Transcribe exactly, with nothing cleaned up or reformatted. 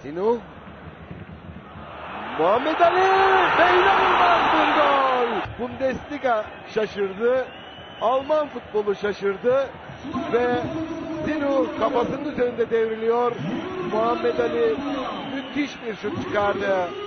Sinuh. Muhammed Ali ve inanılmaz bir gol. Bundesliga şaşırdı. Alman futbolu şaşırdı ve Sinuh kafasının üzerinde devriliyor. Muhammed Ali müthiş bir şut çıkardı.